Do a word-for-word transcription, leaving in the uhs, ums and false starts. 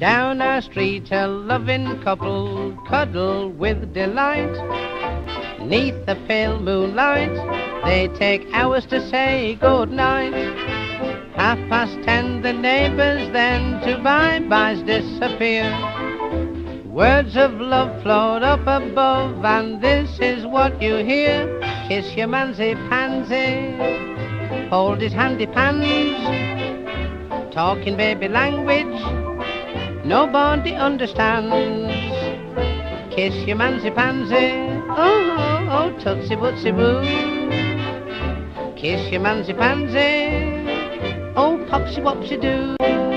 Down our street a loving couple cuddle with delight. Neath the pale moonlight they take hours to say good night. Half past ten the neighbors then to bye-byes disappear. Words of love float up above, and this is what you hear. Kiss your mansy-pansy, hold his handy-pans, talking baby language nobody understands. Kiss your mansy-pansy, oh, oh, oh, tootsie-wootsy-woo. Kiss your mansy-pansy, oh, popsy-wopsy-doo.